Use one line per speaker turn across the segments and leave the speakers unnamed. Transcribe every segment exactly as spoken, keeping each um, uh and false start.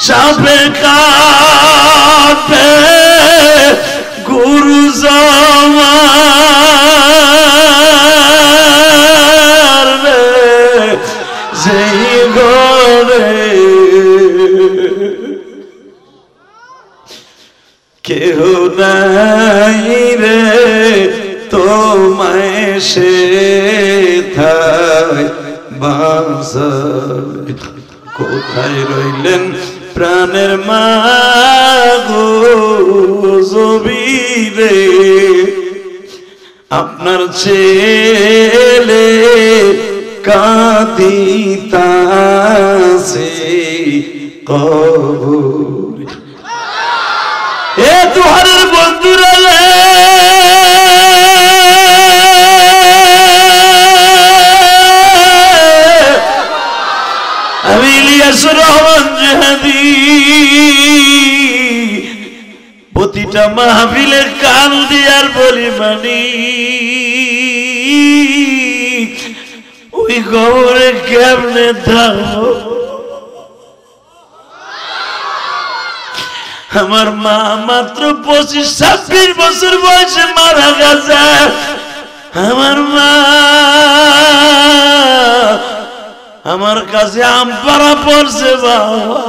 সাপে কাটে গুরু জমার যেই ঘরে কেহ নাই রে তোমায় সে থাই বাঁচাই কোথায় রইলেন প্রাণের মা গো জবিরে আপনার ছেলে কাঁদিতাছে কবরে এ দুহারের বন্ধুরা আমি ইলিয়াস রহমান জিহাদি প্রতিটা মাহফিলে কান দিয়ার বলি মানি ওই কবরে কেমনে থাকবো আমার মা মাত্র পঁচিশ ছাব্বিশ বছর বয়সে মারা গেছে আমার মা আমার কাছে আম পাড়া পড়ছে বাবা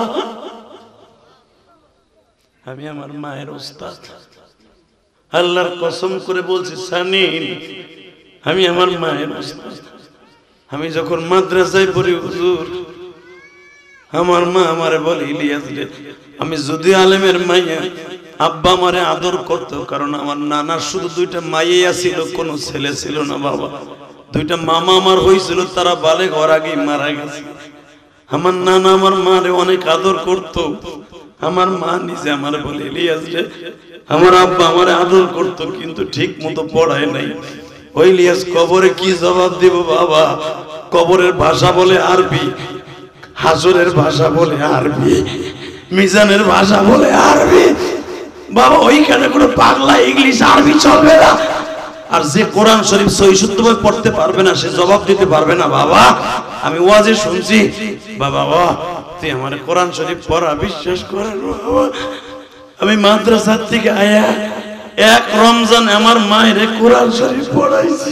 আমি আমার মায়ের উস্তাদ আল্লাহর কসম করে বলছি সানিন আমি আমার মায়ের উস্তাদ আমি যখন মাদ্রাসায় পড়ি হুজুর আমার মা আমারে বলে ইলিয়াস রে আমি যদি আলেমের মাইয়া আব্বা আমারে আদর করতো কারণ আমার নানার শুধু দুইটা মাইয়া ছিল কোনো ছেলে ছিল না বাবা দুইটা মামা আমার হয়েছিল তারা বালে ঘর আগেই মারা গেছে আমার নানা আমার মারে অনেক আদর করতো আমার মা নিজে আমার বলে ইলিয়াস রে আমার আব্বা আমারে আদর করতো কিন্তু ঠিক মতো পড়ায় নাই ওই ইলিয়াস কবরে কি জবাব দিব বাবা কবরের ভাষা বলে আরবি হাজরের ভাষা বলে আরবি মিজানের ভাষা বলে আরবি বাবা ওইখানে কোনো পাগলা ইংলিশ আরবি চলবে না আর যে কোরআন শরীফ সহি শুদ্ধভাবে পড়তে পারবে না সে জবাব দিতে পারবে না বাবা আমি ওয়াজে শুনছি বাবা বাবা তুই আমার কোরআন শরীফ পড়া বিশ্বাস করেন বাবা আমি মাদ্রাসা থেকে আয়া এক রমজান আমার মায়ের কোরআন শরীফ পড়াইছি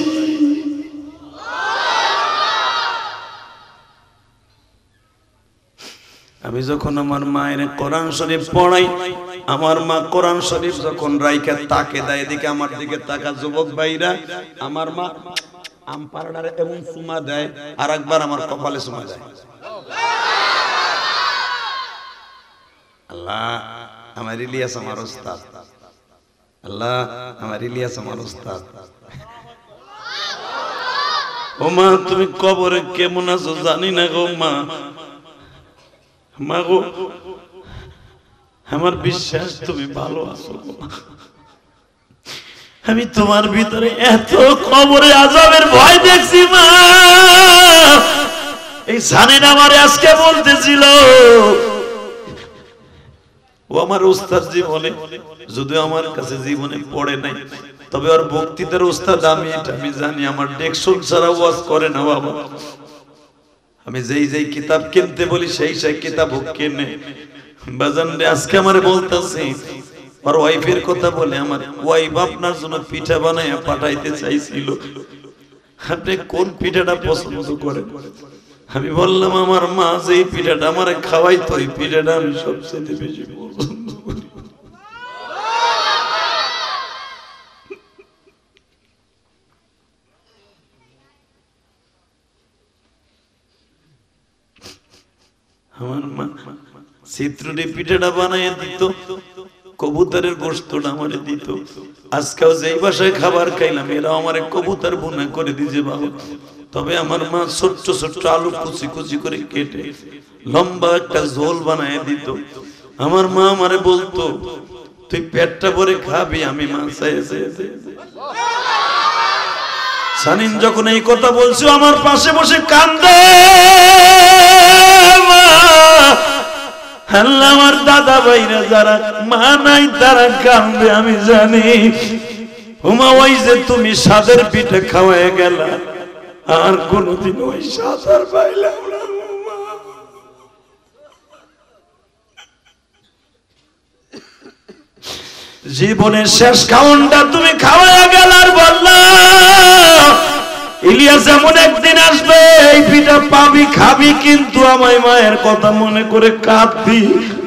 আমি যখন আমার মায়ের কোরআন শরীফ পড়াই আমার মা কোরআন শরীফ যখন রাইখা তাকে দেয় এদিকে আমার দিকে তাকা যুবক ভাইরা আমার মা আম পাড়ারে এমন সুমা দেয় আর একবার আমার কপালে সুমা দেয় আল্লাহ আমার ইলিয়াস আমার উস্তাদ আল্লাহ আমার ইলিয়াস আমার উস্তাদ ও মা তুমি কবরে কেমন আছো জানি না গো মা মা গো আমার বিশ্বাস তুমি ভালো আছো আমি তোমার ভিতরে এত কবরে আযাবের ভয় দেখছি মা এই জানেন আমার আজকে বলতেছিল ও আমার উস্তাদ জীবনে যদিও আমার কাছে জীবনে পড়ে নাই তবে ওর বক্তৃতার উস্তাদ আমি এটা আমি জানি আমার ডেকশন ছাড়া ওয়াজ করে না বাবা আমি যেই যেই কিতাব কিনতে বলি সেই সেই কিতাব কিনে বাজান রে আজকে আমারে বলতাছে আর ওয়াইফের কথা বলে আমার ওয়াইফ আপনার জন্য পিঠা বানায়া পাঠাইতে চাইছিল আপনি কোন পিঠাটা পছন্দ করেন আমি বললাম আমার মা যেই পিঠাটা আমারে খাওয়াইতো ওই পিঠাটা আমি সবচেয়ে বেশি পছন্দ করি আমার মা চিত্রটি পিঠাটা বানাইয়া দিত কবুতরের গোশতটা আমারে দিত আজকেও যেই বাসায় খাবার খাইলাম এরা আমারে কবুতর ভুনা করে দিয়েছে বাবা তবে আমার মা ছোট্ট ছোট্ট আলু কুচি কুচি করে কেটে লম্বা একটা ঝোল বানাইয়া দিত আমার মা আমারে বলতো তুই পেটটা ভরে খাবি আমি মা চাইয়ে চাইয়ে সানিন যখন এই কথা বলছো আমার পাশে বসে কান্দে আল্লাহ আমার দাদা ভাইরা যারা মা নাই তারা কান্দে আমি জানি হুমা ওই যে তুমি সাদের পিঠে খাওয়ায় গেলা আর কোনদিন ওই সাদ আর পাইলাম না জীবনের শেষ খাওনটা তুমি খাওয়া গেল আর বললা ইলিয়াস এমন একদিন আসবে এই পিঠা পাবি খাবি কিন্তু আমায় মায়ের কথা মনে করে কাঁদবি।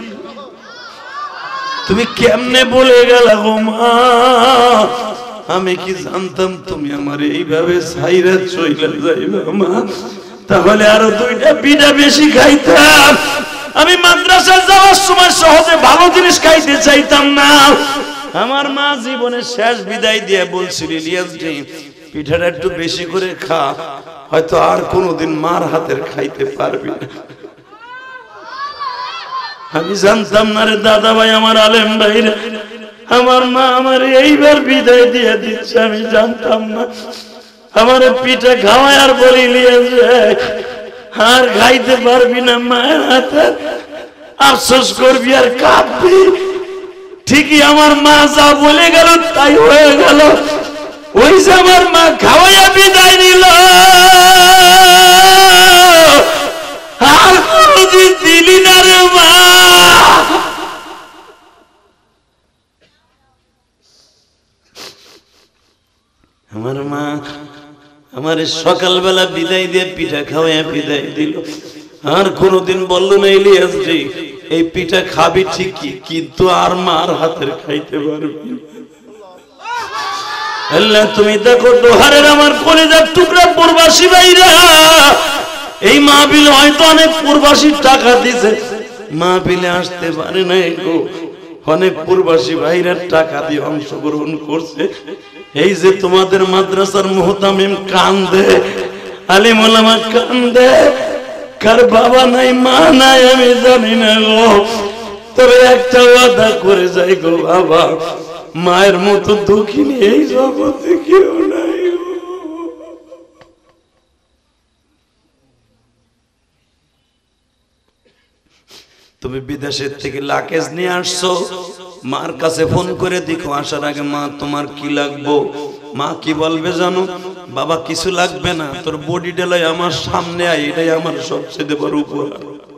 তুমি কেমনে বলে গেলা গো মা, আমি কি জানতাম তুমি আমার এইভাবে ছাইরা চইলা যাইবা মা, তাহলে আরো দুইটা পিঠা বেশি খাইতাম। আমি মাদ্রাসায় যাওয়ার সময় সহজে ভালো জিনিস খাইতে চাইতাম না। আমার মা জীবনের শেষ বিদায় দিয়ে বলছিল ইলিয়াস জি পিঠাটা একটু বেশি করে খা, হয়তো আর কোনোদিন মার হাতের খাইতে পারবি না। আমি জানতাম না রে দাদা ভাই, আমার আলেম ভাইরা, আমার মা আমার এইবার বিদায় দিয়ে দিচ্ছে, আমি জানতাম না। আমার পিঠা খাওয়ায় আর বলি ইলিয়াস আর খাইতে পারবি না মায়ের হাতে, আফসোস করবি আর কাঁদবি। ঠিকই আমার মা যা বলে গেল তাই হয়ে গেল। ওই যে আমার মা খাওয়াইয়া বিদায় নিল, আর কোনদিন দিলি না রে মা। আমার মা আমার সকালবেলা বিদায় দিয়ে পিঠা খাওয়াইয়া বিদায় দিল, আর কোনদিন বললো না ইলিয়াস জি এই পিঠা খাবি ঠিকই কিন্তু আর মার হাতের খাইতে পারবি না। আল্লাহ তুমি দেখো দোহারের আমার কলেজার টুকরা প্রবাসী ভাইরা, এই মাহফিল হয়তো অনেক প্রবাসীর টাকা দিছে, মাহফিলে আসতে পারে নাই গো, অনেক প্রবাসী ভাইরা টাকা দিয়ে অংশগ্রহণ করছে। এই যে তোমাদের মাদ্রাসার মুহতামিম কান্দে, আলিম ওলামা কান্দে, কার বাবা নাই মা নাই আমি জানি না গো, তবে একটা ওয়াদা করে যাই গো বাবা, মায়ের মতো দুঃখিনী এই জগতে কেউ নাই। তুমি বিদেশের থেকে লাকেজ নিয়ে আসছো, মার কাছে ফোন করে দেখো আসার আগে মা তোমার কি লাগবো, মা কি বলবে জানো, বাবা কিছু লাগবে না, তোর বডি ডেলাই আমার সামনে আয়, এটাই আমার সবচেয়ে বড় উপহার।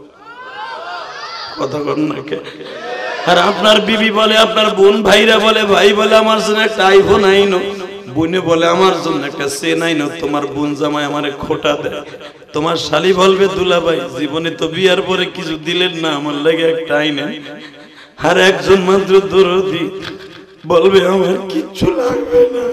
কথা বল না কে? আর আপনার বিবি বলে, আপনার বোন ভাইরা বলে, ভাই বলে আমার জন্য একটা আইফোন আইনো, বোনে বলে আমার জন্য একটা চেন আইনো, তোমার বোন জামাই আমারে খোটা দেয়, তোমার শালি বলবে দুলা ভাই জীবনে তো বিয়ার পরে কিছু দিলেন না, আমার লাগে একটা আইনে। আর একজন মাত্র দরদি বলবে আমার কিচ্ছু লাগবে না।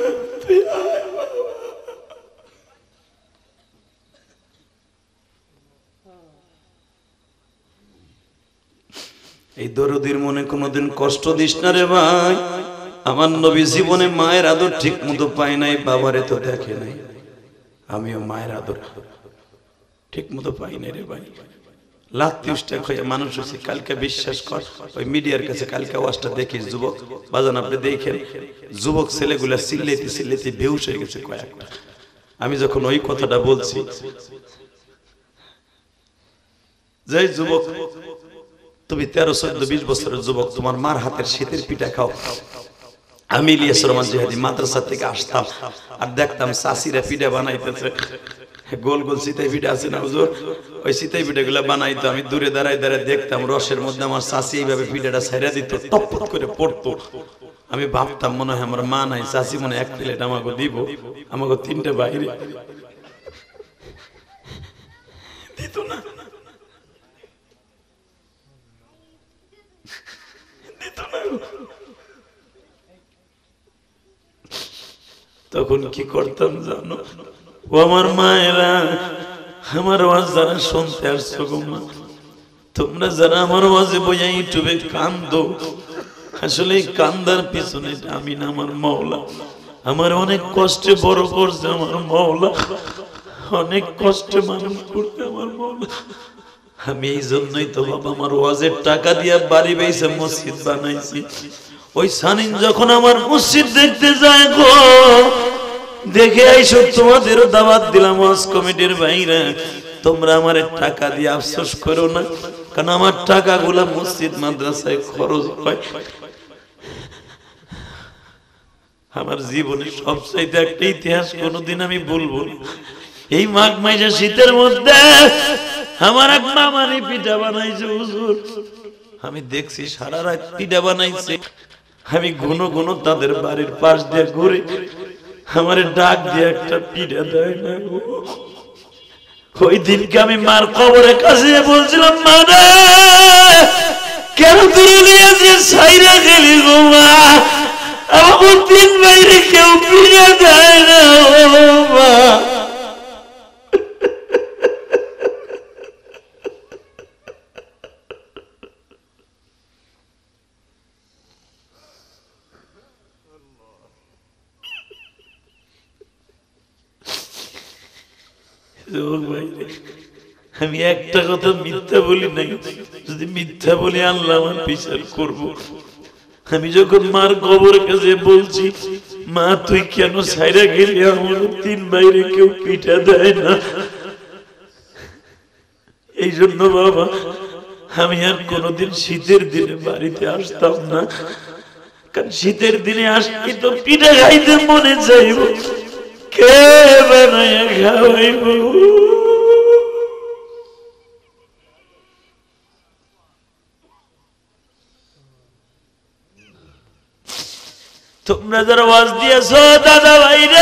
এই দরদির মনে কোনোদিন কষ্ট দিস না রে ভাই। আমার নবী জীবনে মায়ের আদর ঠিক মতো পায় নাই, বাবারে তো দেখে নাই, আমিও মায়ের আদর ঠিক মতো পাই নাই রে ভাই। লাত্তিউষ্টাক হয়ে মানুষ হচ্ছে, কালকে বিশ্বাস কর ওই মিডিয়ার কাছে কালকে ওয়াজটা দেখি যুবক বাজান আপনি দেখেন, যুবক ছেলেগুলা চিল্লাইতে চিল্লাইতে বেহুশ হয়ে গেছে কয়েকটা। আমি যখন ওই কথাটা বলছি, যে যুবক তুমি তেরো চোদ্দ বিশ বছরের যুবক, তোমার মার হাতের শীতের পিঠা খাও। আমি ইলিয়াস রহমান জিহাদি মাদ্রাসা থেকে আসতাম আর দেখতাম চাষিরা পিঠা বানাইতেছে, গোল গোল সিতাই পিঠা আছে না হুজুর, ওই সিতাই পিঠা গুলা বানাইতো। আমি দূরে দাঁড়াই দাঁড়ায় দেখতাম রসের মধ্যে আমার চাষি এইভাবে পিঠাটা ছাইরা দিত, টপ করে পড়তো। আমি ভাবতাম মনে হয় আমার মা নাই, চাষি মনে এক প্লেট আমাকে দিব, আমাকে তিনটে বাইরে দিত না, দিত না। তখন কি করতাম জানো, ও আমার মায়েরা, আমার আওয়াজ যারা শুনতে আসছো গো মা, তোমরা যারা আমার আওয়াজে বইয়া ইউটিউবে কান্দো, আসলে এই কান্দার পিছনে আমি না আমার মওলা, আমার অনেক কষ্টে বড় করছে আমার মওলা, অনেক কষ্টে মানুষ করতে আমার মওলা। আমি এই জন্যই তো বাবা আমার ওয়াজের টাকা দিয়া বাড়ি বেইছে মসজিদ বানাইছি। ওই সানিন যখন আমার মসজিদ দেখতে যায় গো, দেখে আইসো তোমাদেরও দাওয়াত দিলাম ওয়াজ কমিটির বাইরে, তোমরা আমার টাকা দিয়ে আফসোস করো না, কারণ আমার টাকাগুলা মসজিদ মাদ্রাসায় খরচ হয়। আমার জীবনে সবচাইতে একটা ইতিহাস কোনোদিন আমি বলবো না, এই মাঘ মাসে শীতের মধ্যে আমার এক মামারি পিঠা বানাইছে হুজুর, আমি দেখছি সারা রাত পিঠা বানাইছে, আমি ঘন ঘন তাদের বাড়ির পাশ দিয়ে ঘুরে, আমারে ডাক দিয়ে একটা পিঠা দেয় না। ওই দিনকে আমি মার কবরের কাছে বলছিলাম, মা রে কেন তুই নিয়ে সাইরা গেলি গো মা, আমার তিন বাইরে কেউ পিঠা দেয় না মা। আমি একটা কথা মিথ্যা বলি নাই, যদি মিথ্যা বলি আল্লাহ আমার বিচার করব। আমি যখন মার কবরের কাছে বলছি, মা তুই কেন সাইরা গেলি, আমার তিন বাইরে কেউ পিঠা দেয় না, এই জন্য বাবা আমি আর কোনোদিন শীতের দিনে বাড়িতে আসতাম না, কারণ শীতের দিনে আসলে তো পিঠা খাইতে মনে চাইব, কে বানায় খাওয়াইব। তোমরা যারা ওয়াজ দিয়েছ দাদা ভাইরে,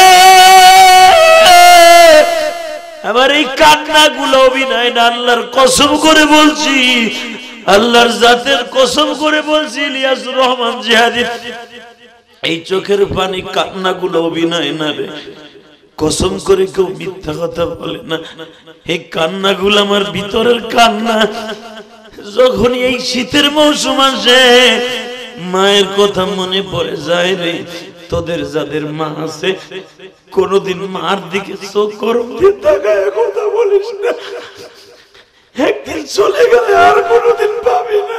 আমার এই কান্না গুলো অভিনয় না, আল্লাহর কসম করে বলছি, আল্লাহর জাতের কসম করে বলছি, ইলিয়াসুর রহমান জিহাদি, এই চোখের পানি কান্না গুলো অভিনয় না রে, কসম করে কেউ মিথ্যা কথা বলে না। এই কান্না গুলো আমার ভিতরের কান্না। যখন এই শীতের মৌসুম আসে মায়ের কথা মনে পড়ে যায় রে। তোদের যাদের মা আছে কোনদিন মার দিকে চোখ গরম দিয়ে তাকায় কথা বলিস না, একদিন চলে গেলে আর কোনদিন পাবি না।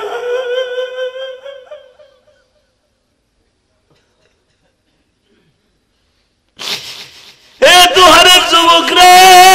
এ দুহারের যুবক রে,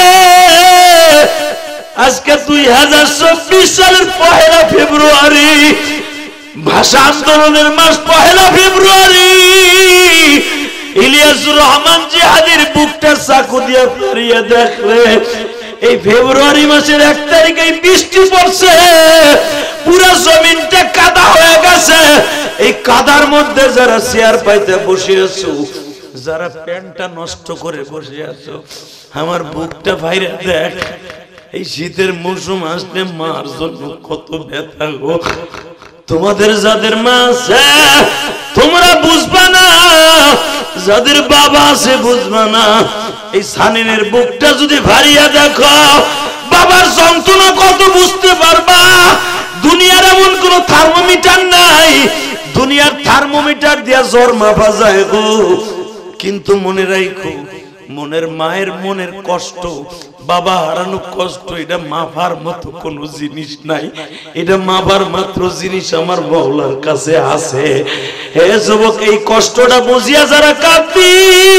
আজকে দুই হাজার চব্বিশ সালের পহেলা ফেব্রুয়ারি, ভাষা আন্দোলনের মাস পহেলা ফেব্রুয়ারি, ইলিয়াসুর রহমান জিহাদির বুকটা চাকু দিয়ে ফেরিয়ে দেখলে এই ফেব্রুয়ারি মাসের এক তারিখে বৃষ্টি পড়ছে, পুরো জমিনটা কাদা হয়ে গেছে। এই কাদার মধ্যে যারা চেয়ার পাইতে বসে আছো, যারা প্যান্টটা নষ্ট করে বসে আছো, আমার বুকটা ভাইরে দেখ। এই শীতের মৌসুম আসলে মার জন্য কত ব্যথা গো। তোমাদের যাদের মা আছে তোমরা বুঝবা না, যাদের বাবা আছে বুঝবা না। এই সানিনের বুকটা যদি ভারিয়া দেখো, বাবার যন্ত্রণা কত বুঝতে পারবা। দুনিয়ার এমন কোন থার্মোমিটার নাই, দুনিয়ার থার্মোমিটার দিয়া জ্বর মাপা যায় গো, কিন্তু মনে রাখো মনের মায়ের মনের কষ্ট, বাবা হারানো কষ্ট, এটা মাপার মতো কোন জিনিস নাই। এটা মাপার মাত্র জিনিস আমার মওলার কাছে আছে। হে যুবক, এই কষ্টটা বুঝিয়া যারা কাঁদবি,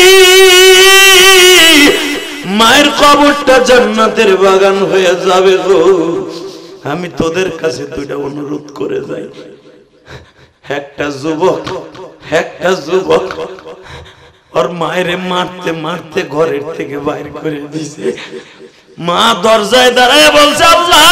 মায়ের কবরটা জান্নাতের বাগান হয়ে যাবে গো। আমি তোদের কাছে দুইটা অনুরোধ করে যাই। একটা যুবক একটা যুবক ওর মায়েরে মারতে মারতে ঘরের থেকে বাইর করে দিছে। মা দরজায় দাঁড়ায় বলছে, আল্লাহ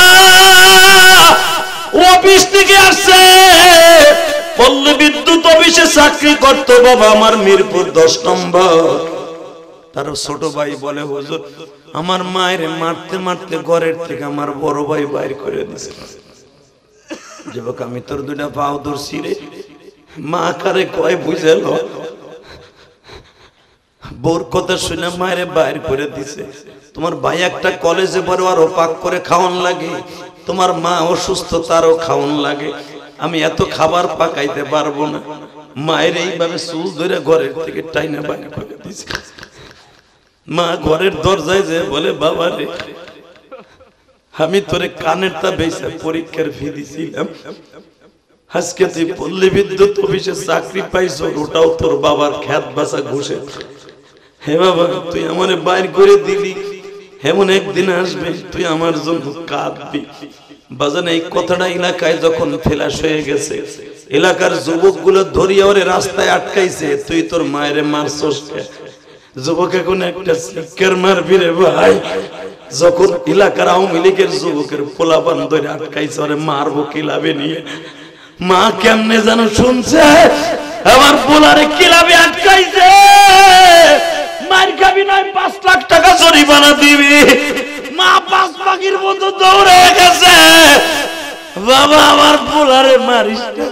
অফিস থেকে আসছে, পল্লী বিদ্যুৎ অফিসে চাকরি করতো বাবা আমার, মিরপুর দশ নম্বর। তার ছোট ভাই বলে, হুজুর আমার মায়ের মারতে মারতে ঘরের থেকে আমার বড় ভাই বাইর করে দিছে। যুবক, আমি তোর দুইটা পাও ধরছি রে, মা কারে কয় বুঝেল, বোর কথা শুনে মায়ের বাইর করে দিছে। তোমার ভাই একটা কলেজে পড়ে, আরো পাক করে খাওয়ান লাগে, তোমার মা অসুস্থ তারও খাওয়ান লাগে, আমি এত খাবার পাকাইতে পারবো না। মায়ের এইভাবে চুল ধরে ঘরের থেকে টাইনা বাইর করে দিছে। মা ঘরের দরজায় যে বলে, বাবা রে আমি তোরে কানেরটা বেচে পরীক্ষার ফি দিছিলাম, আজকে তুই পল্লী বিদ্যুৎ অফিসে চাকরি পাইছো, ওটাও তোর বাবার খ্যাত বাসা ঘুষে। হে বাবা, তুই আমারে বাইর করে দিলি, এমন একদিন আসবে তুই আমার জন্য কাঁদবি। বাজান, এই কথাটা এলাকায় যখন ফেলাস হয়ে গেছে, এলাকার যুবক গুলো ধরিয়া ওরে রাস্তায় আটকাইছে, তুই তোর মায়ের মারছস। যুবক এখন একটা শিক্ষার মারবি রে ভাই। যখন এলাকার আওয়ামী লীগের যুবকের পোলাপান ধরে আটকাইছে, ওরে মারবো কিলাবে নিয়ে, মা কেমনে যেন শুনছে আমার পোলারে কিলাবে আটকাইছে, মার খাবি নয় পাঁচ লাখ টাকা জরিমানা দিবি। মা পাঁচ পাখির মতো দৌড়ে গেছে, বাবা আমার পোলারে মারিস না।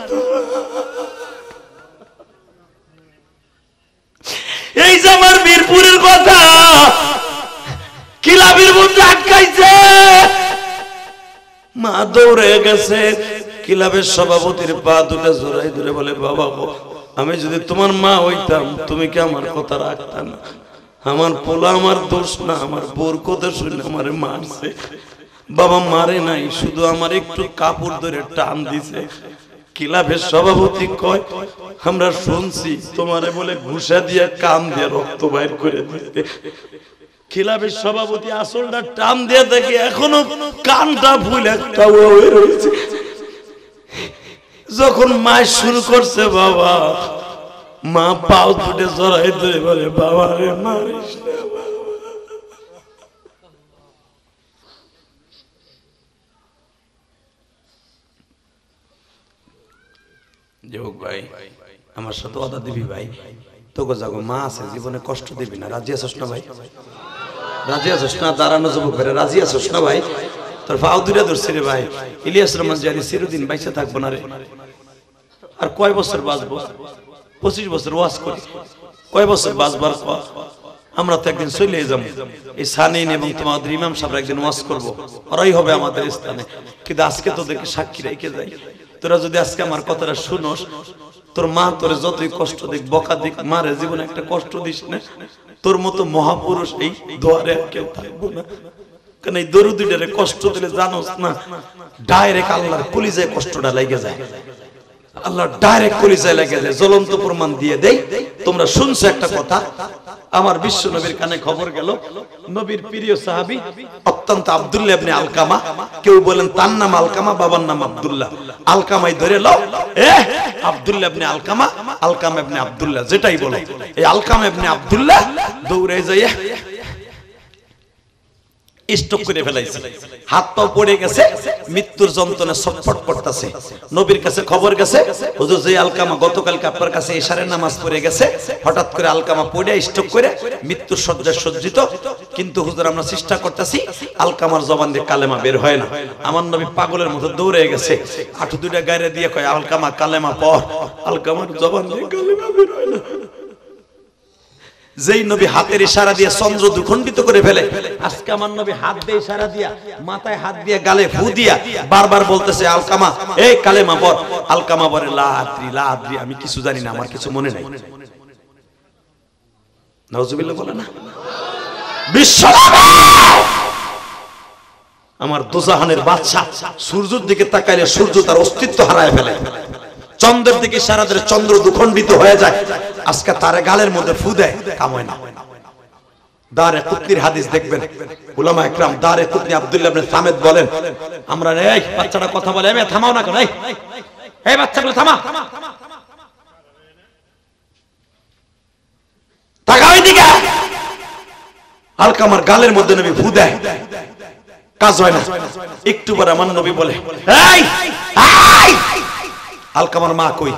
এই যে আমার বীরপুরের কথা, কিলাবির মধ্যে আটকাইছে, মা দৌড়ে গেছে। ক্লাবের সভাপতির পা দুটা জোড়াই ধরে বলে, বাবা আমি যদি তোমার মা হইতাম তুমি কি আমার কথা রাখতা না? আমার পোলা আমার দোষ না, আমার বোর কথা শুনে আমারে মারছে। বাবা মারে নাই, শুধু আমার একটু কাপড় ধরে টান দিছে। ক্লাবের সভাপতি কয়, আমরা শুনছি তোমারে বলে ঘুষা দিয়ে কান দিয়ে রক্ত বাইর করে দিতে। ক্লাবের সভাপতি আসলটা টান দিয়ে দেখে এখনো কানটা ভুল একটা হয়ে রয়েছে। যখন মাস শুরু করছে বাবা, মা পাও ফুটে জড়াই ধরে বলে, বাবা রে মারিস না। যোগ ভাই আমার সাথে ওয়াদা দিবি ভাই, তোকে যাগো মা আছে, জীবনে কষ্ট দিবি না। রাজি আছিস না ভাই? রাজি আছিস না? দাঁড়ানো যুবক ভাই রাজি আছিস না ভাই? তোর পাও দুইটা ধরছি রে ভাই। ইলিয়াস রহমান জানি চিরদিন বাইসে থাকবো না রে। আর কয় বছর বাঁচবো? পঁচিশ বছর ওয়াজ করি, কয় বছর বাঁচবার পর আমরা তো একদিন চলে যাবো। এই সানিন এবং তোমাদের ইমাম সাহেব একদিন ওয়াজ করবো, ওরাই হবে আমাদের স্থানে। কিন্তু আজকে তোদেরকে সাক্ষী রেখে যাই, তোরা যদি আজকে আমার কথাটা শুনোস, তোর মা তোরে যতই কষ্ট দিক, বকা দিক, মারে জীবনে একটা কষ্ট দিস না। তোর মতো মহাপুরুষ এই দুয়ারে কেউ থাকবো না। কারণ এই দরুদিটারে কষ্ট দিলে জানোস না, ডাইরেক্ট আল্লাহর কলিজায় কষ্টটা লেগে যায়। আল্লাহ ডাইরেক্ট কলিজায় লেগে যায়। জ্বলন্ত প্রমাণ দিয়ে দেই। তোমরা শুনছো একটা কথা, আমার বিশ্ব নবীর কানে খবর গেল, নবীর প্রিয় সাহাবী অত্যন্ত আব্দুল্লাহ ইবনে আলকামা, কেউ বলেন তার নাম আলকামা, বাবার নাম আব্দুল্লাহ। আলকামাই ধরে লও, এ আব্দুল্লাহ ইবনে আলকামা, আলকামা ইবনে আব্দুল্লাহ, যেটাই বলো। এই আলকামা ইবনে আব্দুল্লাহ দৌড়ে যাইয়া স্টক করে ফেলাইছে, হাত পা পড়ে গেছে, মৃত্যুর যন্ত্রণা ছটফট করতেছে। নবীর কাছে খবর গেছে, হুজুর যে আলকামা গতকালকে আপনার কাছে ইশারের নামাজ পড়ে গেছে, হঠাৎ করে আলকামা পড়ে স্টক করে মৃত্যুর শয্যায় সজ্জিত। কিন্তু হুজুর আমরা চেষ্টা করতেছি, আলকামার জবান দিয়ে কালেমা বের হয় না। আমার নবী পাগলের মতো দৌড়ে গেছে, আঠু দুইটা গায়ে দিয়ে কয়, আলকামা কালেমা পড়। আলকামার জবান দিয়ে কালেমা বের হয় না। যেই নবী হাতের ইশারা দিয়ে চন্দ্র দুখণ্ডিত করে ফেলে, আজকে আমার নবী হাত দিয়ে ইশারা দিয়া, মাথায় হাত দিয়ে, গালে ফু দিয়া বারবার বলতেছে, আলকামা এই কালেমা পড়। আলকামা বলে, লা আদ্রি লা আদ্রি, আমি কিছু জানি না, আমার কিছু মনে নাই। নাউজুবিল্লাহ বলে না? বিশ্ব আমার দোজাহানের বাদশা সূর্যের দিকে তাকাইলে সূর্য তার অস্তিত্ব হারায় ফেলে, চন্দ্রের দিকে ইশারা দিলে চন্দ্র দুখণ্ডিত হয়ে যায়। আজকে তার গালের মধ্যে ফু দেয়, কাম হয় না। দারে কুতনির হাদিস দেখবেন, উলামা ইকরাম দারে কুতনি আব্দুল্লাহ ইবনে সামেদ বলেন, আমরা এই বাচ্চাটা কথা বলে, আমি থামাও না কেন, এই এই বাচ্চাগুলো থামা, তাকাও এদিকে। আলকামার গালের মধ্যে নবী ফু দেয়, কাজ হয় না। একটু পরে আমার নবী বলে, এই এই আলকামার মা কই?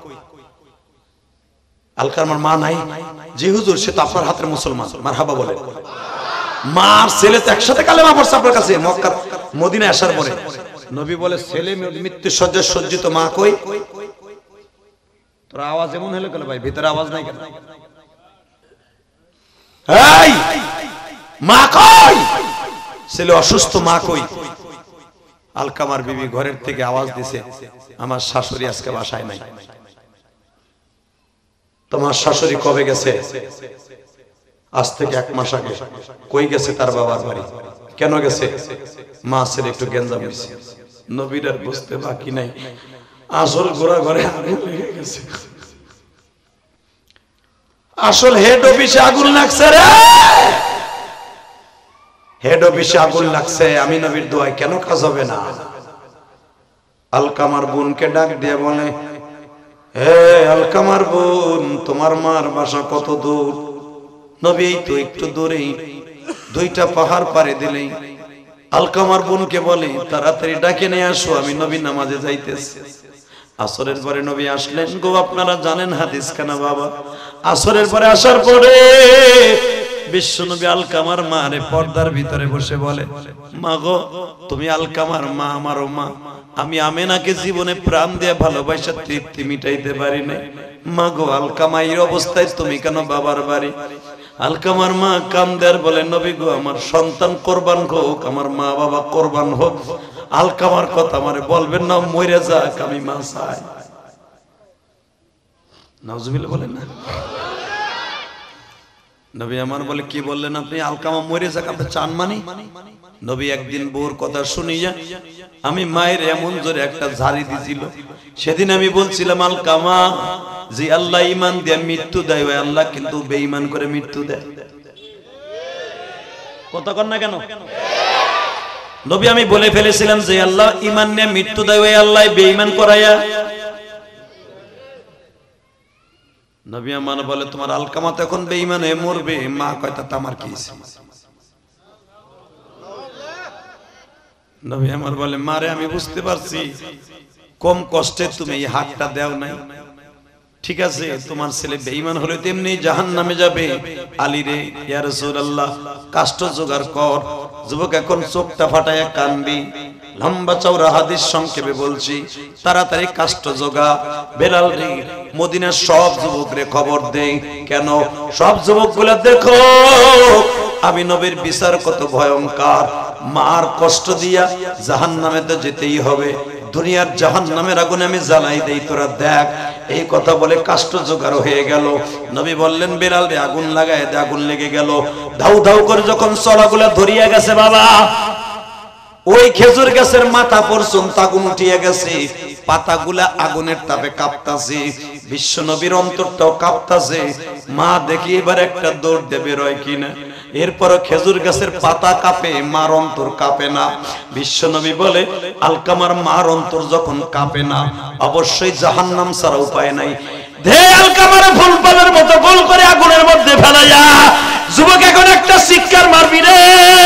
আলকামার মা নাই। জি হুজুর, সে তো আপনার হাতের মুসলমান। মারহাবা বলে। মা আর ছেলে তো একসাথে কালেমা পড়ছে আপনার কাছে মক্কা মদিনায় আসার পরে। নবী বলে, ছেলে মৃত্যু সজ্জায় সজ্জিত, মা কই? তোর আওয়াজ এমন হলো কেন ভাই? ভিতরে আওয়াজ নাই কেন? এই মা কই? ছেলে অসুস্থ, মা কই? আলকামার বিবি ঘরের থেকে আওয়াজ দিছে, আমার শাশুড়ি আজকে বাসায় নাই। তোমার শাশুড়ি কবে গেছে? আজ থেকে এক মাস আগে। কই গেছে? তার বাবার বাড়ি। কেন গেছে? মা ছেলে একটু গেঞ্জাম হয়েছে। নবীর আর বুঝতে বাকি নাই, আসল গোড়া ঘরে আগুন লেগে গেছে। আসল হেড অফিসে আগুন লাগছে রে, হেড অফিসে আগুন লাগছে। আমি নবীর দোয়ায় কেন কাজ হবে না? আলকামার বোনকে ডাক দিয়ে বলে, হে আলকামার বোন, তোমার মার বাসা কত দূর? নবী, এই তো একটু দূরেই, দুইটা পাহাড় পাড়ে দিলেই। আলকামার বোনকে বলে, তাড়াতাড়ি ডাকে নিয়ে আসো, আমি নবী নামাজে যাইতেছি। আসরের পরে নবী আসলেন গো, আপনারা জানেন হাদিস খানা বাবা। আসরের পরে আসার পরে বিশ্বনবী আলকামার মা রে পর্দার ভিতরে বসে বলে, মা গো তুমি আলকামার মা, আমারও মা, আমি আমেনাকে জীবনে প্রাণ দিয়ে ভালোবাসা তৃপ্তি মিটাইতে পারি নাই। মা গো আলকামা এই অবস্থায় তুমি কেন বাবার বাড়ি? আলকামার মা কান্দার বলে, নবী গো আমার সন্তান কোরবান হোক, আমার মা বাবা কোরবান হোক, আলকামার কথা আমারে বলবেন না, মরে যাক আমি মা চাই। নাউজুবিল্লাহ বলেন না। নবী আমার বলে, কি বললেন আপনি? আলকামা মরে যাক আপনি চান মানি? নবী একদিন বউর কথা শুনিয়া আমি মায়ের এমন জোরে একটা ঝাড়ি দিছিল, সেদিন আমি বলছিলাম আলকামা যে আল্লাহ ঈমান দিয়ে মৃত্যু দেয়, ওই আল্লাহ কিন্তু বেঈমান করে মৃত্যু দেয়। কথা কন না কেন? নবী আমি বলে ফেলেছিলাম যে আল্লাহ ঈমান নিয়ে মৃত্যু দেয়, ওই আল্লাহ বেঈমান করায়া। নবী আমার বলে, তোমার আলকামা তো এখন বেঈমান হয়ে মরবে। মা কয় তাতে আমার কি? নবী আমার বলে, মারে আমি বুঝতে পারছি কম কষ্টে তুমি এই হাতটা দেও নাই, ঠিক আছে তোমার ছেলে বেঈমান হলে তেমনি জাহান্নামে যাবে। আলী রে ইয়া রাসূলুল্লাহ কাষ্ট জোগাড় কর। যুবক এখন চোখটা ফাটায়া কান্দি, লম্বা চওড়া হাদিস সংক্ষেপে বলছি, তাড়াতাড়ি কাষ্ট জোগা। বেলাল রে মদিনার সব যুবকরে খবর দেই, কেন সব যুবকগুলা দেখো আমি নবীর বিচার কত ভয়ঙ্কর, মার কষ্ট দিয়া জাহান্নামে তো যেতেই হবে, দুনিয়ার জাহান্নামের আগুনে আমি জ্বালাই দেই, তোরা দেখ। এই কথা বলে কাষ্ট জোগাড় হয়ে গেল। নবী বললেন, বেলাল রে আগুন লাগায় দে। আগুন লেগে গেল। ধাউ ধাউ করে যখন চলাগুলা ধরিয়া গেছে বাবা, ওই খেজুর গাছের মাথা পর্যন্ত আগুন উঠিয়া গেছে, পাতাগুলা আগুনের তাপে কাঁপতাছে, বিশ্ব নবীর অন্তরটাও কাঁপতাছে। মা দেখি এবার একটা দৌড় দিয়ে বেরোয় কিনা। এরপর খেজুর গাছের পাতা কাঁপে, মার অন্তর কাঁপে না। বিশ্ব নবী বলে, আলকামার মার অন্তর যখন কাঁপে না, অবশ্যই জাহান্নাম ছাড়া উপায় নাই। ধে আলকামার ফুল পালের মতো গোল করে আগুনের মধ্যে ফেলাইয়া যুবক এখন একটা চিৎকার মারবি রে।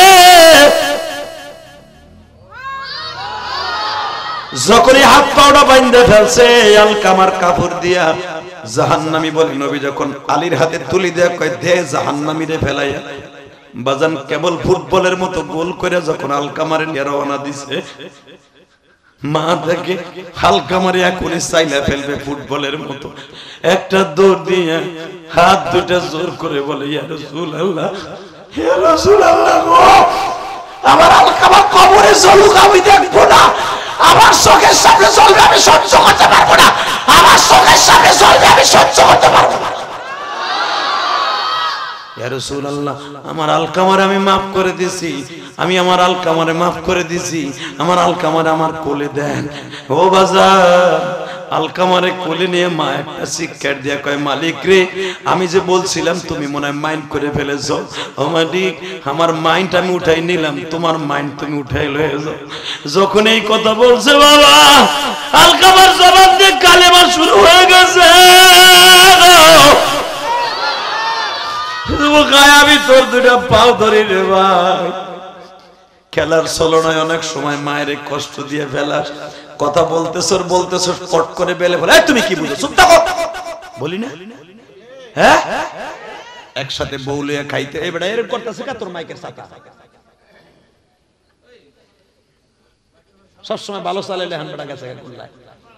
যখনই হাত পাওটা বাইন্ধে ফেলছে আলকামার কাপড় দিয়া, জাহান্নামী বলে নবী যখন আলীর হাতে তুলি দেয়া কয় দে জাহান্নামী রে ফেলাইয়া, বাজান কেবল ফুটবলের মতো গোল করে যখন আলকামারে নিয়ে রওনা দিছে, মা থেকে আলকামারে এখনই চাইলা ফেলবে ফুটবলের মতো, একটা দৌড় দিয়ে হাত দুটা জোর করে বলে, ইয়া রাসূলুল্লাহ, ইয়া রাসূলুল্লাহ গো, আমার আলকামা কবরে জ্বলুক আমি দেখবো না, আমার চোখের সামনে জ্বলবে আমি সহ্য করতে পারবো না, আমার চোখের সামনে জ্বলবে আমি সহ্য করতে পারবো না। ইয়া রাসূলুল্লাহ, আমার আলকামারে আমি মাফ করে দিছি, আমি আমার আলকামারে মাফ করে দিছি, আমার আলকামারে আমার কোলে দেন। ও বাজার, আলকামারে কোলে নিয়ে মা একটা শিক্ষার দিয়া কয়, মালিক রে আমি যে বলছিলাম তুমি মনে হয় মাইন্ড করে ফেলেছো। ও মালিক, আমার মাইন্ড আমি উঠাই নিলাম, তোমার মাইন্ড তুমি উঠাই লয়ে যাও। যখন এই কথা বলছে বাবা, আলকামার জবান দিয়ে কালেমা শুরু হয়ে গেছে। আমি তোর দুটা পাও ধরি রে ভাই। খেলার ছলনায় অনেক সময় মায়ের কষ্ট দিয়ে ফেলার কথা বলতেছ বলতেছ পট করে বেলে বলে, তুমি কি বুঝো, চুপ থাকো, বলি না? হ্যাঁ, একসাথে বউলিয়া খাইতে এই বেটা এরকম করতেছে কা তোর মাইকের সাথে সব সময় ভালো চালাইলে হান বেটা গেছে কুল্লায়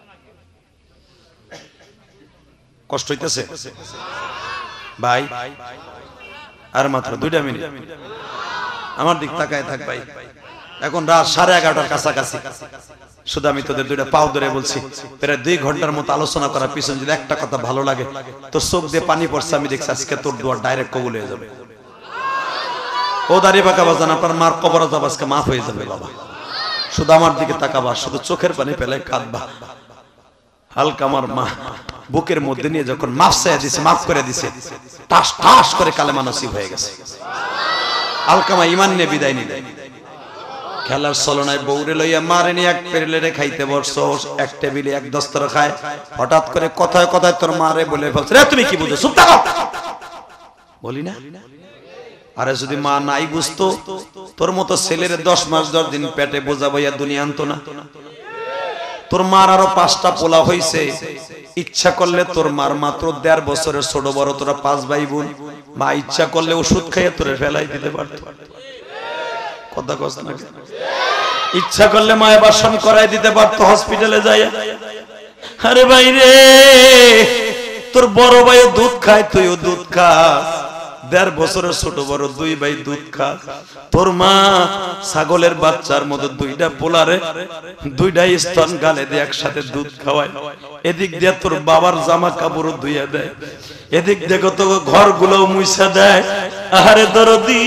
কষ্ট হইতেছে ভাই। আর মাত্র দুইটা মিনিট আমার দিক তাকায় থাক ভাই। এখন রাত সাড়ে এগারোটার কাছাকাছি, শুধু আমি তোদের দুইটা পাও ধরে বলছি, প্রায় দুই ঘন্টার মতো আলোচনা করার পিছনে যদি একটা কথা ভালো লাগে, তোর চোখ দিয়ে পানি পড়ছে, আমি দেখছি আজকে তোর দোয়া ডাইরেক্ট কবুল হয়ে যাবে। ও দাঁড়িয়ে বাঁকা বাজান, আপনার মার কবর যাব আজকে মাফ হয়ে যাবে বাবা। শুধু আমার দিকে তাকাবা, শুধু চোখের পানি পেলে কাঁদবা। হালকা আমার মা বুকের মধ্যে নিয়ে যখন মাফ চাইয়া দিছে, মাফ করে দিছে, টাস টাস করে কালেমা নসিব হয়ে গেছে। আলকামা ইমান নিয়ে বিদায় নিলে। খেলার ছলনায় বউরে লইয়া মারে নিয়ে এক পেরেলে খাইতে বসছো, এক টেবিলে এক দস্তর খায়, হঠাৎ করে কথায় কথায় তোর মারে বলে ফেলছে, রে তুমি কি বুঝো, চুপ থাকো, বলি না? আরে যদি মা নাই বুঝতো, তোর মতো ছেলের দশ মাস দশ দিন পেটে বোঝা বইয়া দুনিয়া আনতো না।
তোর মার আরো পাঁচটা পোলা হইছে, ইচ্ছা করলে তোর মার মাত্র দেড় বছরের ছোট বড় তোরা পাঁচ ভাই বোন, মা ইচ্ছা করলে ওষুধ খাইয়ে তোরে ফেলাই দিতে পারত। কথা কস না, ইচ্ছা করলে মায়ে বাসন করাই দিতে পারতো হসপিটালে যাইয়া। আরে ভাই রে, তোর বড় ভাইও দুধ খায়, তুইও দুধ খাস, দেড় বছরের ছোট বড় দুই ভাই দুধ খাস। তোর মা ছাগলের বাচ্চার মতো দুইটা পোলারে দুইটা স্তন গালে দিয়ে একসাথে দুধ খাওয়ায়। এদিক দিয়ে তোর বাবার জামা কাপড় ধুইয়া দেয়, এদিক দেখো তো ঘর গুলো মুইসা দেয়। আরে দরদি,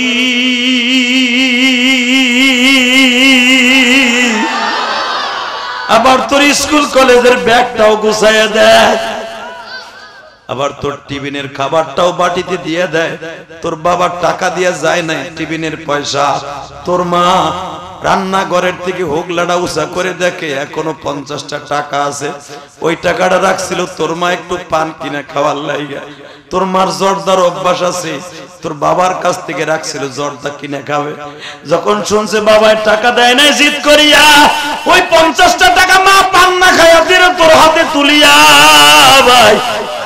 আবার তোর স্কুল কলেজের ব্যাগটাও গুছাইয়া দেয়, আবার তোর টিফিনের খাবারটাও বাটিতে দিয়ে দেয়। তোর বাবার টাকা দিয়ে যায় না টিফিনের পয়সা, তোর মা রান্নাঘরের থেকে হোগলাটা উঁচা করে দেখে এখনো পঞ্চাশটা টাকা আছে, ওই টাকাটা রাখছিল তোর মা একটু পান কিনে খাওয়ার লাইগা। তোর মার জর্দার অভ্যাস আছে, তোর বাবার কাছ থেকে রাখছিল জর্দা কিনে খাবে। যখন শুনছে বাবায় টাকা দেয় না জিদ করিয়া, ওই পঞ্চাশটা টাকা মা পান না খাইয়া দিল তোর হাতে তুলিয়া। ভাই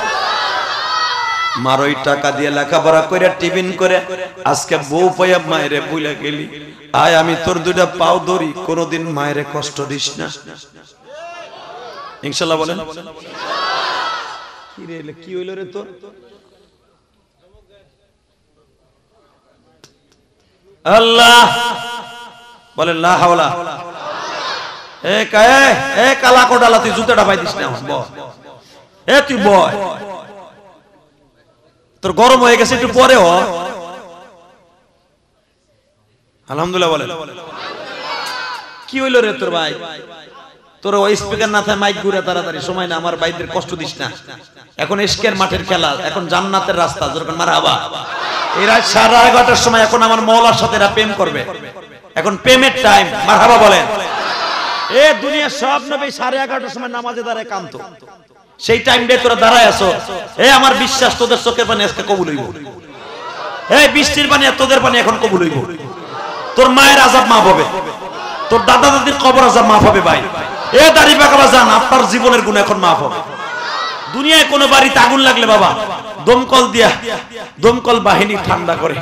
মার ওই টাকা দিয়ে লেখাপড়া করে টিফিন করে আজকে বউ পাইয়া মায়েরে বুইলা গেলি। আয় আমি তোর দুইটা পাও ধরি, কোনদিন মায়েরে কষ্ট দিস না, ইনশাআল্লাহ বলেন। কি রে, কি হইল রে তোর? আল্লাহ বলেন লা হাওলা। এ কায়ে এ কালা কোডালা, তুই জুতাটা পাই দিস না, বল এ তুই বয়, তোর গরম হয়ে গেছে একটু পরে হ। আলহামদুলিল্লাহ বলেন। কি হইল রে তোর ভাই? তোর ওই স্পিকার না থাকে মাইক ঘুরে তাড়াতাড়ি, সময় না, আমার ভাইদের কষ্ট দিস না। এখন এশকের মাঠের খেলা, এখন জান্নাতের রাস্তা, যখন মারহাবা। এরা সাড়ে এগারোটার সময় এখন আমার মওলার সাথে এরা প্রেম করবে, এখন প্রেমের টাইম, মারহাবা বলেন। এ দুনিয়ার সব নবী সাড়ে এগারোটার সময় নামাজে দাঁড়ায় কান্ত, সেই টাইমে তোরা দাঁড়ায় আছো। এ আমার বিশ্বাস তোদের চোখের পানি আজকে কবুল হইব, এই বৃষ্টির পানি আর তোদের পানি এখন কবুল হইব। তোর মায়ের আযাব মাফ হবে, তোর দাদা দাদির কবর আযাব মাফ হবে। ভাই এ দাড়ি পাকাবা জান, আপনার জীবনের গুণ এখন মাফ হবে। দুনিয়ায় কোনো বাড়িতে আগুন লাগলে বাবা দমকল দিয়া দমকল বাহিনী ঠান্ডা করে,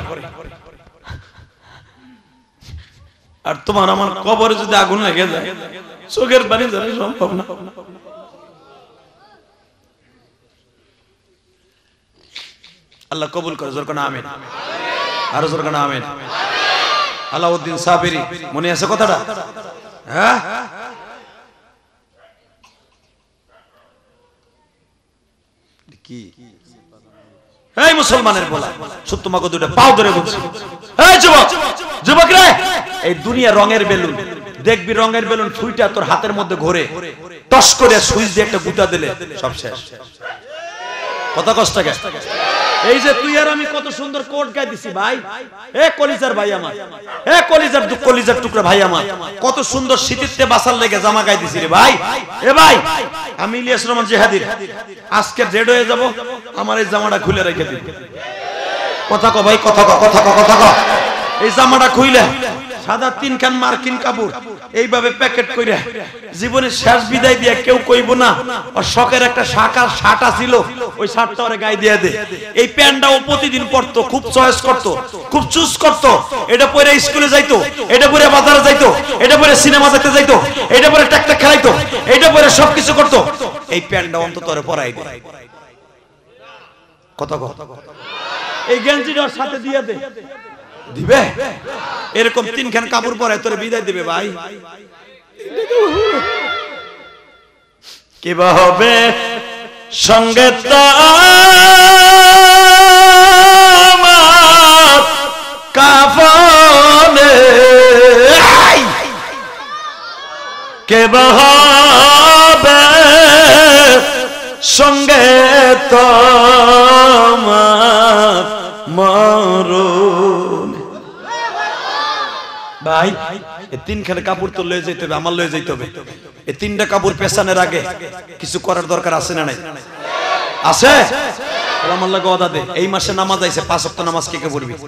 আর তোমার আমার কবরে যদি আগুন লেগে যায় চোখের পানি ধরা সম্ভব না। আল্লাহ কবুল করে, জোর করে আমিন, আরো জোর করে আমিন। আলাউদ্দিন সাবিরি, মনে আছে কথাটা? হ্যাঁ, কি এই মুসলমানের বলা সত্য মাকে দুটো পাও ধরে বলছি, এই যুবক যুবক রে, এই দুনিয়া রঙের বেলুন, দেখবি রঙের বেলুন ফুইটা তোর হাতের মধ্যে ঘোরে, টস করে সুইচ দিয়ে একটা গুতা দিলে সব শেষ। কথা কষ্ট কে? এই যে তুই আর আমি কত সুন্দর কোট গাই দিছি ভাই, এ কলিজার ভাই আমার, এ কলিজার দু কলিজার টুকরা ভাই আমার, কত সুন্দর শীতিতে বাসার লেগে জামা গাই দিছি রে ভাই। এ ভাই আমি ইলিয়াস রহমান জিহাদির আজকে রেড হয়ে যাব, আমার এই জামাটা খুলে রেখে দিন। কথা কো ভাই, কথা কো, কথা কো, কথা কো। এই জামাটা খুইলে সাদা তিনখান মার্কিন কাপড় এইভাবে প্যাকেট করে জীবনের শেষ বিদায় দিয়ে কেউ কইব না আর শখের একটা শাখা শাটা ছিল, ওই শার্টটা ওরে গায়ে দিয়ে দে। এই প্যান্টটাও প্রতিদিন পরতো, খুব চয়েস করতো, খুব চুজ করতো। এটা পরে স্কুলে যাইতো, এটা পরে বাজারে যাইতো, এটা পরে সিনেমা দেখতে যাইতো, এটা পরে ট্যাকটা খেলাইতো, এটা পরে সবকিছু করতো। এই প্যান্টটা অন্তত ওরে পরাই দে। কথা কো, এই গেঞ্জিটা ওর সাথে দিয়ে দে, দিবে এরকম তিনখান কাপড় পরে তোরে বিদায় দিবে ভাই। কি বা হবে সঙ্গে তোমার কাফনে, কে বা হবে সঙ্গে তোমার মরণ। ভাই এই তিনখানে কাপড় তো লয়ে যাইতে হবে, আমার লয়ে যাইতে হবে। এই তিনটা কাপড় পেছানোর আগে কিছু করার দরকার আছে না নাই? আছে। আমার লাগে ওদা দে, এই মাসে নামাজ আইছে, পাঁচ ওয়াক্ত নামাজ কে কে পড়বি?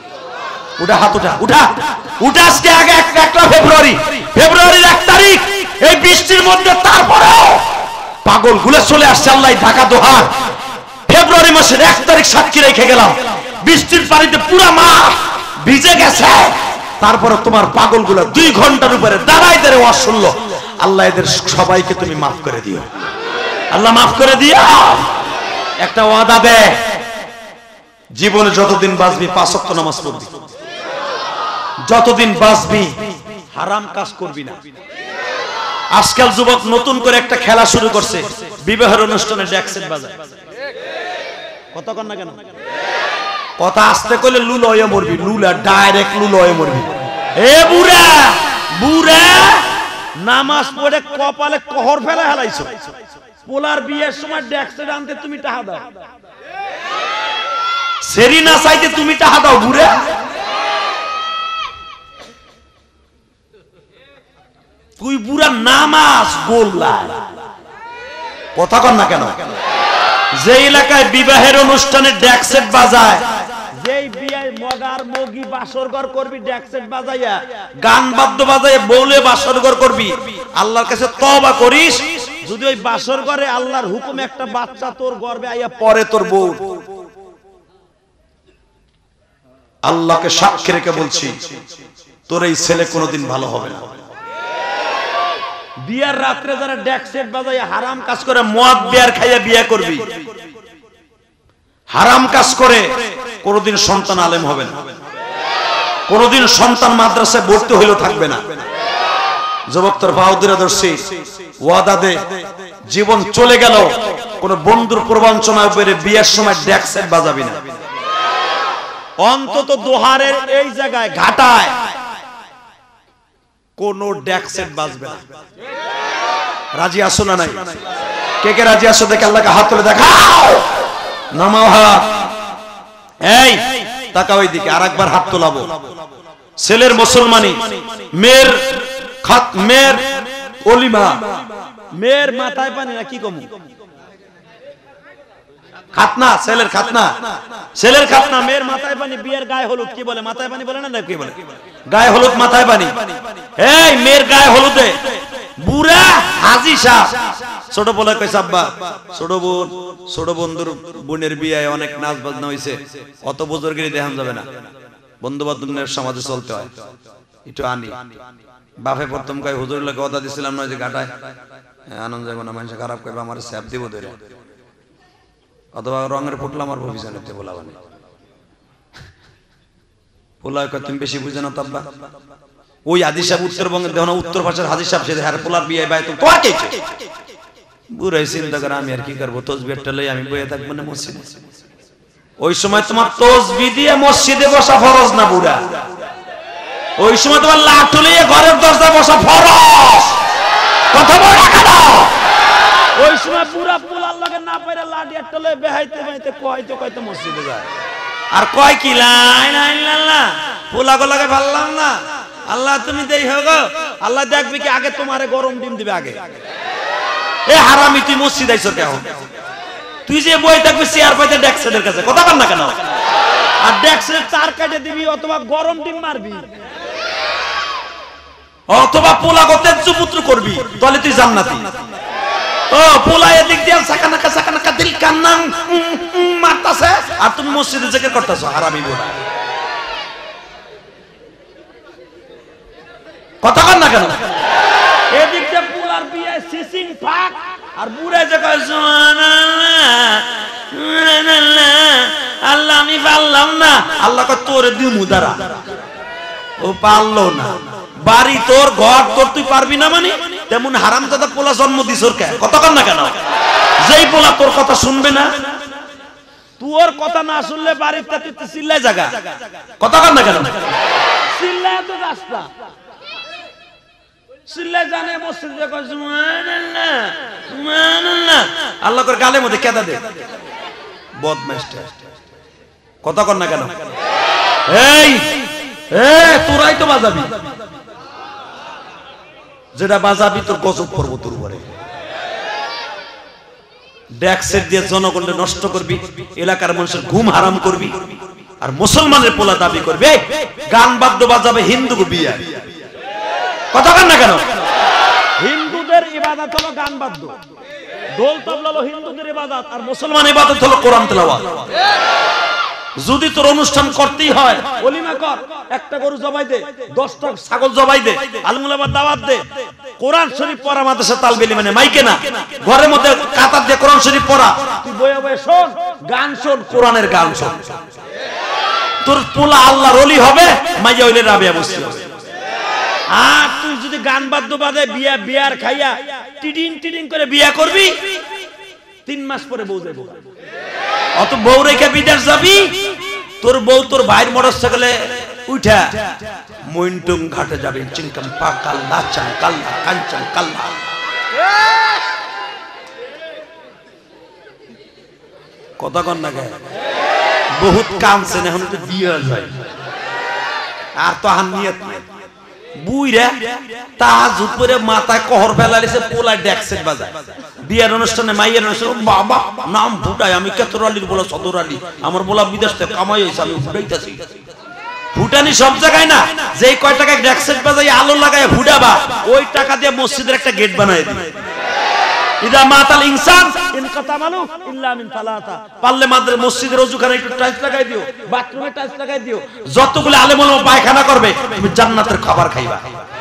উঠা হাত উঠা, উঠা উঠা আজকে আগে একটা ফেব্রুয়ারি, ফেব্রুয়ারির এক তারিখ এই বৃষ্টির মধ্যে তারপরেও পাগল গুলো চলে আসছে। আল্লাহ ঢাকা দোহার ফেব্রুয়ারি মাসের এক তারিখ সাক্ষী রেখে গেলাম, বৃষ্টির পানিতে পুরা মাঠ ভিজে গেছে, তারপরে তোমার পাগল গুলো দুই ঘন্টার উপরে দাঁড়াই দাঁড়িয়ে ওয়াজ শুনলো। আল্লাহ এদের সবাইকে তুমি মাফ করে দিও, আল্লাহ মাফ করে দিও। একটা ওয়াদা দে, জীবনে যতদিন বাঁচবি পাঁচ ওয়াক্ত নামাজ পড়বি, যতদিন বাঁচবি হারাম কাজ করবি না। আজকাল যুবক নতুন করে একটা খেলা শুরু করছে, বিবাহের অনুষ্ঠানে ডেক সেট বাজায়। কথা কন না কেন? কথা আসতে কইলে লুল হয়ে মরবি, লুলা ডাইরেক্ট লুল হয়ে মরবি। এ বুড়া বুড়া নামাজ পড়ে কপালে কহর ফেলা হেলাইছো, পোলার বিয়ের সময় ডেক সেট আনতে তুমি টাকা দাও, সেরি না চাইতে তুমি টাকা দাও বুড়া। তুই বুড়া নামাজ গোল্লা। কথা কন না কেন? যে এলাকায় বিবাহের অনুষ্ঠানে ডেক সেট বাজায়, যেই বিয়ায় মগার মগি বাসরঘর করবি ডেক সেট বাজাইয়া, গান বাদ্য বাজাইয়া বউলে বাসরঘর করবি, আল্লাহর কাছে তওবা করিস। যদি ওই বাসরঘরে আল্লাহর হুকুম একটা বাচ্চা তোর গর্ভে আইয়া পরে তোর বউ, আল্লাহকে সাক্ষী রেখে বলছি তোর এই ছেলে কোনোদিন ভালো হবে না। বিয়ার রাত্রে যারা ডেক সেট বাজাইয়া হারাম কাজ করে, মদ বিয়ার খাইয়া বিয়া করবি, হারাম কাজ করে কোনোদিন সন্তান আলেম হবে না, কোনোদিন সন্তান মাদ্রাসায় ভর্তি হইলেও থাকবে না। যুবক তোর বাউদিরা দর্শী ওয়াদা দে, জীবন চলে গেল কোন বন্ধুর প্রবঞ্চনায় বেড়ে বিয়ের সময় ডেক সেট বাজাবি না। অন্তত দোহারের এই জায়গায় ঘাটায় কোন ডেক সেট বাজবে না। রাজি আসো না নাই? কে কে রাজি আসো? দেখে আল্লাহকে হাত তুলে দেখাও, নামাও হাত। এই তাকাও ওই দিকে, আর একবার হাত তোলাবো। ছেলের মুসলমানি, মেয়ের খাত, মেয়ের অলিমা, মেয়ের মাথায় পানি না কি কমু খাতনা, ছেলের খাতনা, ছেলের খাতনা, মেয়ের মাথায় পানি, বিয়ের গায়ে হলুদ কি বলে? মাথায় পানি বলে না? কি বলে? গায়ে হলুদ, মাথায় পানি। এই মেয়ের গায়ে হলুদে বুড়া হাজি সাহেব ছোট বলে কইছে, আব্বা ছোট বোন, ছোট বন্ধুর বোনের বিয়ে অনেক নাচ বাজনা হইছে, অত বুজুর্গিরি দেখান যাবে না, বন্ধু বান্ধবের সমাজে চলতে হয়, একটু আনি। বাপে প্রথম কয় হুজুর লোকে কথা দিছিলাম না যে ঘাটায় আনন্দ যাবো না, মানুষ খারাপ করবে, আমার স্যাপ দিব ধরে, অথবা রঙের ফুটলা আমার ভবিষ্যতে বলা মানে পোলা কয় তুমি বেশি বুঝে না তাব্বা। ওই হাজি সাহেব উত্তরবঙ্গের দেখো না, উত্তর ভাষার হাজি সাহেব, সে হ্যার পোলার বিয়ে বাই তো তোমার কে বুড়াই চিন্তা করে আমি আর কি করবো, তসবিহটা লই আমি বইয়ে থাকবো না মসজিদে। ওই সময় তোমার তসবি দিয়ে মসজিদে বসা ফরজ না বুড়া, ওই সময় তোমার লাঠি লইয়ে ঘরের দরজায় বসা ফরজ। কথা বল না কেন? ওই সময় পুরা পোলার লগে না পাইরা লাঠি একটা লইয়ে বেহাইতে বেহাইতে কয়তে কয়তে মসজিদে যায়, আর কয় কি লা ইলাহা ইল্লাল্লাহ, পোলা গলাকে ভাললাম না, আল্লাহ তুমি দেই হোক, আল্লাহ দেখবে কি আগে তোমারে গরম ডিম দিবে আগে। এ হারামি তুই মসজিদ আইছো কেন? তুই যে বই থাকবি চেয়ার পাইতে ডেক সেটের কাছে, কথা বল না কেন? আর ডেক সেট তার কাটে দিবি অথবা গরম ডিম মারবি অথবা পোলা গতে চুপুত্র করবি, তাহলে তুই জান্নাতি। ও পোলা এদিক দিয়ে সাকানাকা সাকানাকা দিল কান্নাং মারতাছে, আর তুমি মসজিদে জিকির করতেছো, হারামি বুড়া। কথা কন না কেন? এদিক দিয়ে পোলার বিয়ে সিসিং ফাক, আর বুড়া যে কয় সুবহানাল্লাহ সুবহানাল্লাহ, আল্লাহ আমি পারলাম না, আল্লাহ কয় তোরে দিমু দাঁড়া। ও পারলো না, বাড়ি তোর, ঘর তোর, তুই পারবি না মানে? তেমন হারামজাদা পোলা জন্ম দিছ কে? কথা কন না কেন? যেই পোলা তোর কথা শুনবে না, তোর কথা না শুনলে বাড়িতে তুই চিল্লাই জায়গা, কথা কন না কেন? চিল্লাই তো রাস্তা চিল্লাই জানে মসজিদে কয় সুবহানাল্লাহ সুবহানাল্লাহ, আল্লাহ করে গালের মধ্যে কেদা দে বদমাইশটা। কথা কন না কেন? এই এ তোরাই তো বাজাবি, যেটা বাজাবি তোর গজব পড়বো তোর উপরে। ডেক সেট দিয়ে জনগণকে নষ্ট করবি, এলাকার মানুষের ঘুম হারাম করবি, আর মুসলমানের পোলা দাবি করবে গান বাদ্য বাজাবে হিন্দু বিয়ে। কথা কন না কেন? হিন্দু হিন্দুদের ইবাদত হলো গান বাদ্য, দোল তবলা হলো হিন্দুদের ইবাদত, আর মুসলমান ইবাদত হলো কোরআন তেলাওয়াত। যদি তোর অনুষ্ঠান করতেই হয় ওলিমা কর, একটা গরু জবাই দে, দশটা ছাগল জবাই দে, আলমুলামার দাওয়াত দে, কোরআন শরীফ পড়া মাদ্রাসা তালবেলি মানে মাইকে না, ঘরের মধ্যে কাতার দিয়ে কোরআন শরীফ পড়া, তুই বয়ে বয়ে শোন, গান শোন, কোরআনের গান শোন। তোর পোলা আল্লাহর ওলি হবে, মাইয়া হইলে রাবিয়া বসতে হবে। আর তুই যদি গান বাদ্য বাদে বিয়া বিয়ার খাইয়া টিডিং টিডিং করে বিয়া করবি, তিন মাস পরে বউ যাবো। অত বউ রেখে বিদেশ যাবি, তোর বউ তোর ভাইয়ের মোটরসাইকেলে উঠা মইনটুং ঘাটে যাবে, চিংকাম পাকাল লাচাং কাল্লা কাঞ্চাং কাল্লা। কথা কন না গায় বহুত কামছেন, এখন তো বিয়ে যায় আর তো হান নিয়ত নাই। বুইরা তাহাজ্জুদ পড়ে মাথায় কহর ফেলাইছে, পোলা ডেক্সেট বাজায়, বিয়ের অনুষ্ঠানে মাইয়ের অনুষ্ঠানে বাবা নাম ফুটায়, আমি কেতর আলীর বলা সদর আলী, আমার বলা বিদেশ থেকে কামাই হয়েছে, আমি ফুটাইতেছি। ফুটানি সব জায়গায় না, যেই কয় টাকায় ডেক্সেট বাজাই আলো লাগায় ফুটাবা, ওই টাকা দিয়ে মসজিদের একটা গেট বানায় দিবে। ইদা মাতাল ইনসান ইনকাতা মালু ইল্লা মিন সালাসা, পারলে মাদ্রাসা মসজিদের ওযুখানে একটু টাইলস লাগাই দিও, বাথরুমে টাইলস লাগাই দিও, যতগুলো আলেম ওলামা পায়খানা করবে তুমি জান্নাতের খাবার খাইবা।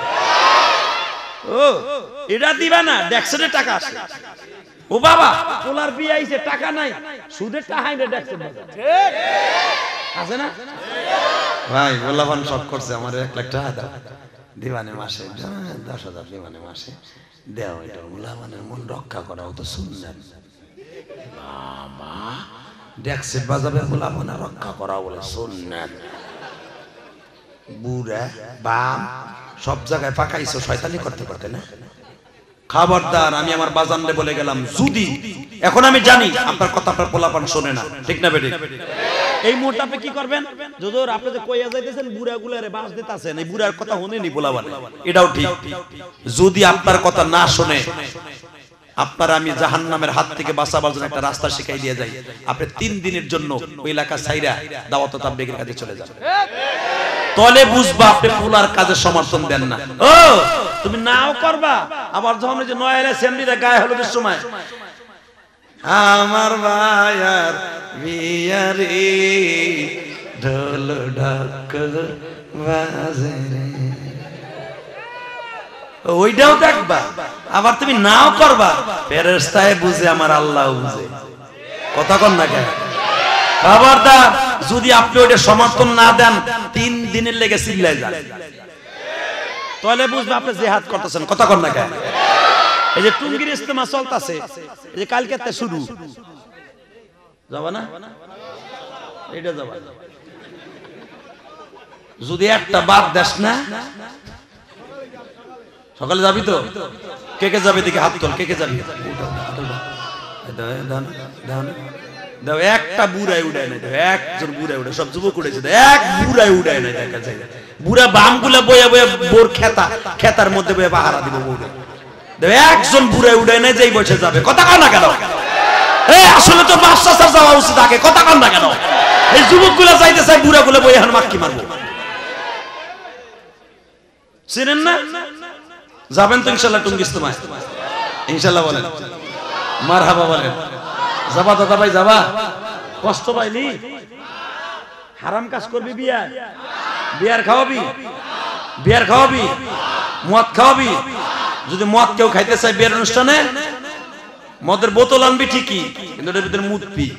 ও এটা দিবা না, ডেক্সেটে টাকা আসে। ও বাবা পোলার বিয়ে আইছে, টাকা নাই, সুদের টাকা আইনে ডেক্সেট বাজার ঠিক আছে না ভাই? গোলাপান শক করছে, আমার এক লাখ টাকা দাও, দিবানে মাসে দশ হাজার দিবানে মাসে দেও, এটা গোলাপানের মন রক্ষা করা তো সুন্নাত। বাবা ডেক্সেট বাজাবে গোলাপানা রক্ষা করা বলে সুন্নাত। বুড়া বাম সব জায়গায় পাকাইছো, শয়তানি করতে করতে না। খবরদার, আমি আমার বাজানরে বলে গেলাম, যদি এখন আমি জানি আপনার কথা আপনার পোলাপান শোনে না, ঠিক না বেটি? এই মুহূর্তে আপনি কি করবেন? যদি আপনি যে কইয়া যাইতেছেন বুড়া গুলারে বাস দিতেছেন, এই বুড়ার কথা শুনেনি পোলাপান, এটাও ঠিক। যদি আপনার কথা না শুনে, আপনার আমি জাহান্নামের হাত থেকে বাঁচাবার জন্য একটা রাস্তা শিখাই দিয়ে যাই, আপনি তিন দিনের জন্য ওই এলাকা ছাইরা দাওয়াত তাবলীগের কাজে চলে যান, তলে বুঝবা আপনি পোলার কাজে সমর্থন দেন না। ও তুমি নাও করবা, আবার যখন ওই যে নয়ালে সেমনিরা গায়ে হলুদের সময় আমার ভাইয়ার বিয়ারে ঢোল ঢাক বাজে রে, ওইটাও দেখবা, আবার তুমি নাও করবা, ফেরেশতায় বুঝে আমার আল্লাহ বুঝে। কথা কন না কেন? খবরদার, যদি আপনি ওইটা সমর্থন না দেন, তিন দিনের লেগে চিল্লাই যান, তাহলে বুঝবে আপনি জিহাদ করতেছেন। কথা কন না কেন? এই যে টুঙ্গির ইস্তেমা চলতেছে, এই যে কালকে তে শুরু, যাবা না? এটা যাবা, যদি একটা বাদ দেশ না, সকালে যাবি তো? কে কে যাবে দেখে হাত তোল, কে কে যাবি? দাও একটা বুড়াই উড়ায় নাই, একজন বুড়াই উড়ায়, সব যুবক উড়েছে, এক বুড়াই উড়ায় নাই। দেখা যায় বুড়া বাম গুলা বইয়া বইয়া বোর খেতা খেতার মধ্যে বইয়া পাহারা দিব বউরে, একজন বুড়াই উড়ায় নাই, যেই বসে যাবে। কথা কন না কেন? এই আসলে তো বাদশা স্যার যাওয়া উচিত আগে। কথা কন না কেন? এই যুবক গুলা যাইতে চাই, বুড়া গুলা বইয়া এখন মাক্কি মারবো। চিনেন না? যাবেন তো ইনশাল্লাহ টুঙ্গি ইস্তেমায়? ইনশাল্লাহ বলেন, মারহাবা বলেন। যাবা দাদা ভাই, যাবা? কষ্ট পাইলি? হারাম কাজ করবি, বিয়ার বিয়ার খাওয়াবি, বিয়ার খাওয়াবি, মদ খাওয়াবি। যদি মদ কেউ খাইতে চাই বিয়ের অনুষ্ঠানে, মদের বোতল আনবি ঠিকই, কিন্তু এর ভিতরে মুদ পি,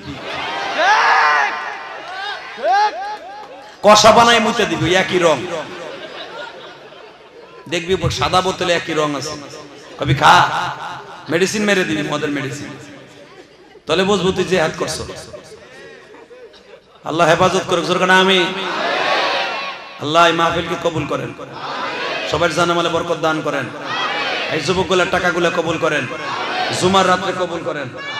কষা বানাই মুতে দিবি, একই রং দেখবি, সাদা বোতলে একই রং আছে, কবি খা, মেডিসিন মেরে দিবি, মদের মেডিসিন, তাহলে বুঝবো তুই জিহাদ করছো। আল্লাহ হেফাজত করুক, জোরকানা আমি। আল্লাহ এই মাহফিলকে কবুল করেন, সবার জানামালে বরকত দান করেন, এই যুবকগুলোর টাকাগুলো কবুল করেন, জুমার রাত্রে কবুল করেন।